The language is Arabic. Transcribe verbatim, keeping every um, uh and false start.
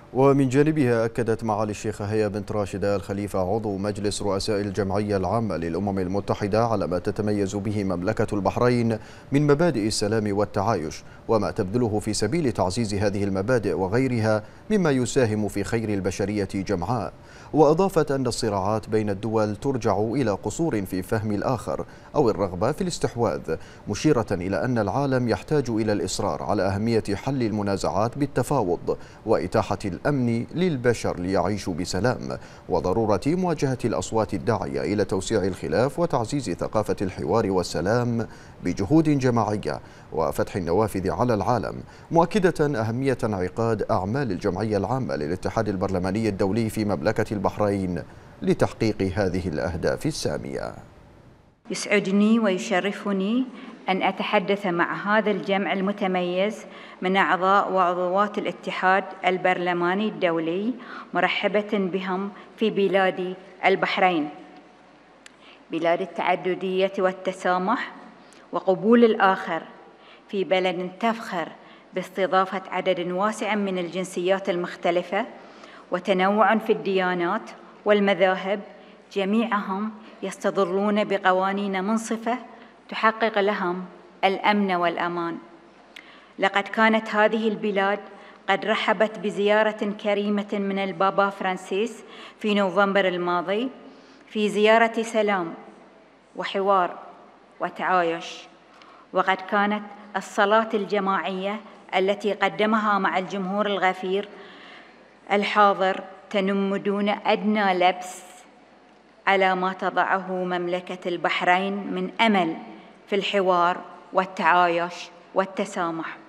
ومن جانبها أكدت معالي الشيخة هيا بنت راشد آل خليفة عضو مجلس رؤساء الجمعية العامة للأمم المتحدة على ما تتميز به مملكة البحرين من مبادئ السلام والتعايش، وما تبذله في سبيل تعزيز هذه المبادئ وغيرها مما يساهم في خير البشرية جمعاء. وأضافت أن الصراعات بين الدول ترجع إلى قصور في فهم الآخر أو الرغبة في الاستحواذ، مشيرة إلى أن العالم يحتاج إلى الإصرار على أهمية حل المنازعات بالتفاوض وإتاحة الأمن للبشر ليعيشوا بسلام، وضرورة مواجهة الأصوات الداعية إلى توسيع الخلاف وتعزيز ثقافة الحوار والسلام بجهود جماعية وفتح النوافذ على العالم، مؤكدة أهمية انعقاد أعمال الجمعية العامة للاتحاد البرلماني الدولي في مملكة البحرين لتحقيق هذه الأهداف السامية. يسعدني ويشرفني أن أتحدث مع هذا الجمع المتميز من أعضاء وعضوات الاتحاد البرلماني الدولي، مرحبة بهم في بلاد البحرين، بلاد التعددية والتسامح وقبول الآخر، في بلد تفخر باستضافة عدد واسع من الجنسيات المختلفة وتنوع في الديانات والمذاهب، جميعهم يستظلون بقوانين منصفة تحقق لهم الأمن والأمان. لقد كانت هذه البلاد قد رحبت بزيارة كريمة من البابا فرانسيس في نوفمبر الماضي في زيارة سلام وحوار وتعايش، وقد كانت الصلاة الجماعية التي قدمها مع الجمهور الغفير الحاضر تنم دون أدنى لبس على ما تضعه مملكة البحرين من أمل في الحوار والتعايش والتسامح.